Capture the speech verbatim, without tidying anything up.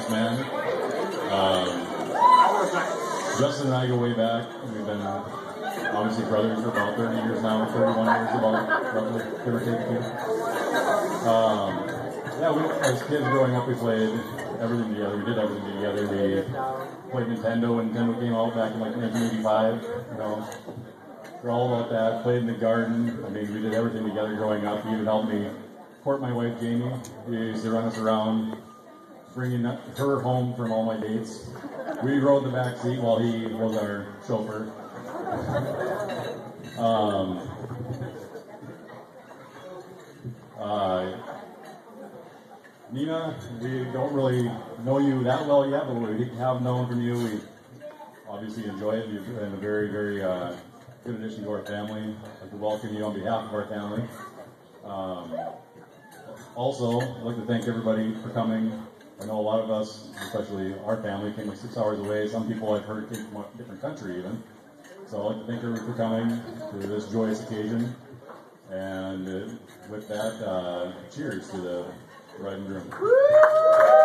best man. Um, Justin and I go way back. We've been obviously brothers for about thirty years now, thirty-one years about, roughly, give or take a few. Um, yeah, we, as kids growing up, we played everything together. We did everything together. We played Nintendo when Nintendo came out back in like nineteen eighty-five. You know, we're all about that. Played in the garden. I mean, we did everything together growing up. He even helped me court my wife, Jamie. He used to run us around, bringing her home from all my dates. We rode the back seat while he was our chauffeur. Um, uh, Nina, we don't really know you that well yet, but we have known from you. We obviously enjoy it. You've been a very, very uh, good addition to our family. I'd like to welcome you on behalf of our family. Um, also, I'd like to thank everybody for coming. I know a lot of us, especially our family, came like six hours away. Some people I've heard came from a different country even. So I'd like to thank everybody for coming to this joyous occasion. And uh, with that, uh, cheers to the bride and groom.